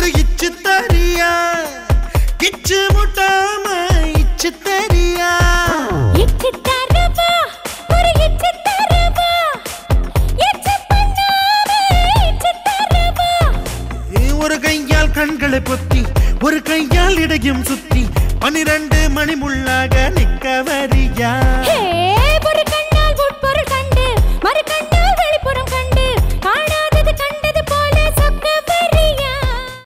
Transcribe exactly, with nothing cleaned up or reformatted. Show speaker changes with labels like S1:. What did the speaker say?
S1: ஒரு இச்சு தரியா இச்சு முட்டாம இச்சு தரியா
S2: இச்சு தரவா ஒரு இச்சு தரவா இச்சு பண்ணாம இச்சு தரவா
S1: ஒரு கையால் கண்களை பொத்தி ஒரு கையால் இடையும் சுத்தி பன்னிரண்டு மணி முள்ளாக நிக்க வரியா